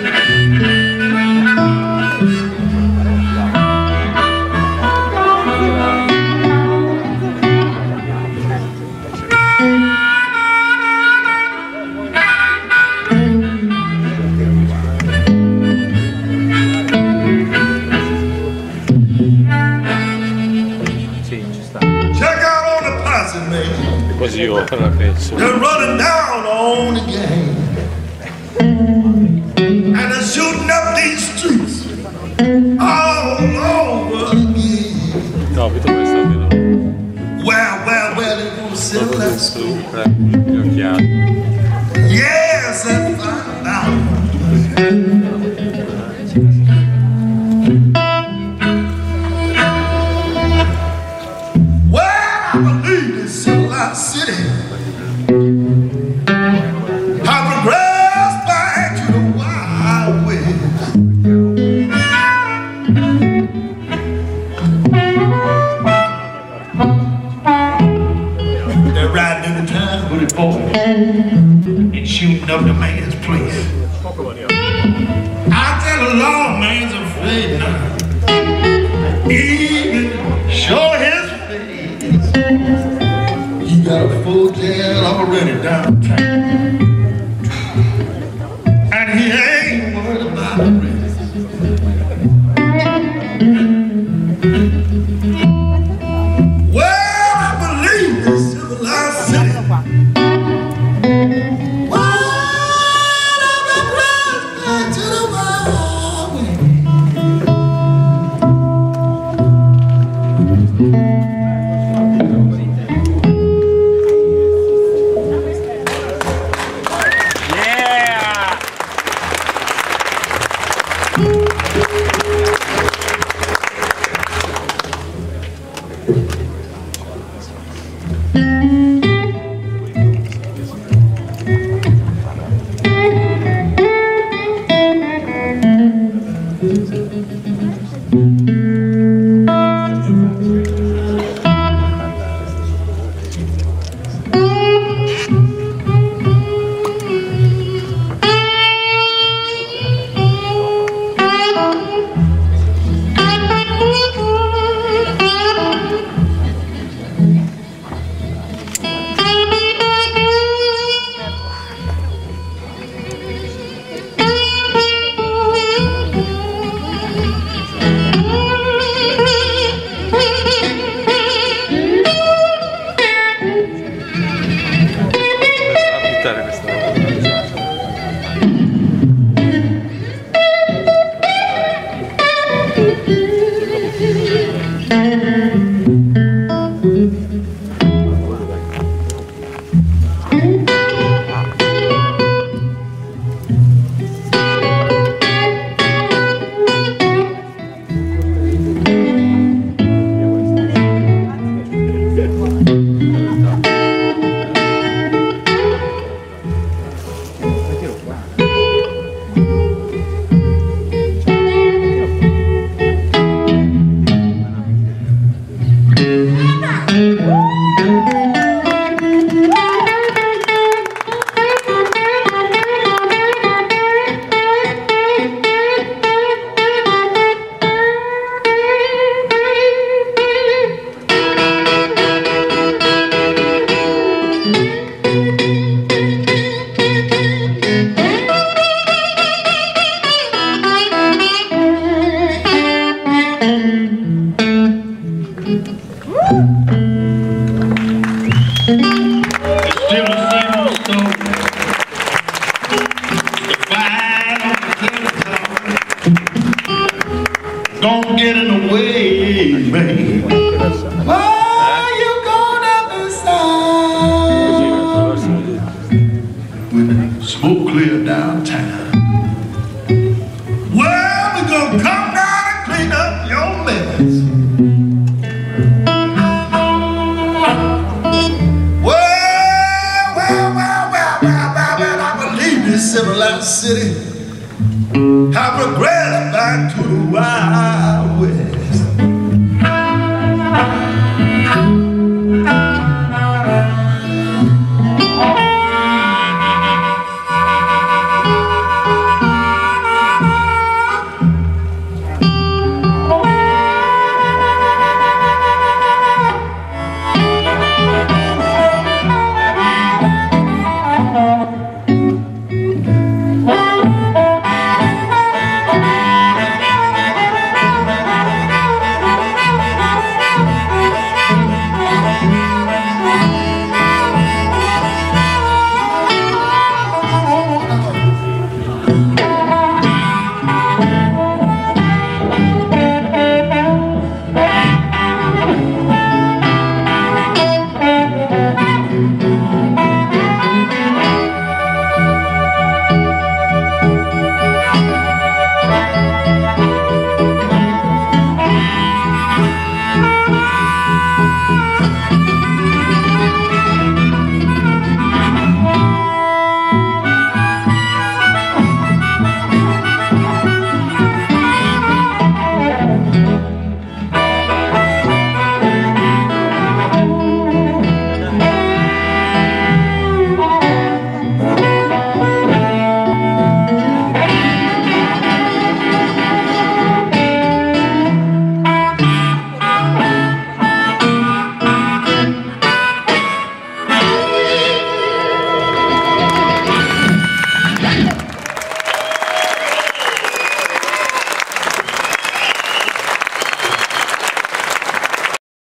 Così io la penso. They're running down on the game, and they're shooting up these streets all over again. No, vedo questa vedo. Well, they're gonna sell that school. Gli occhiali. Yes, and find out. City have progressed back to the Wild West. They're riding in the town with a boy and shooting up the man's place. I tell the law man's afraid now. Even show his face. Got a full jail already downtown, and he ain't worried about the rest. Well, I believe this civilized city. Well, I'm back to the Wild West. Don't get in the way, baby. Why you gonna decide? Smoke clear downtown. Well, we're gonna come down and clean up your mess. Well, I believe this civilized city have progressed back to the wild.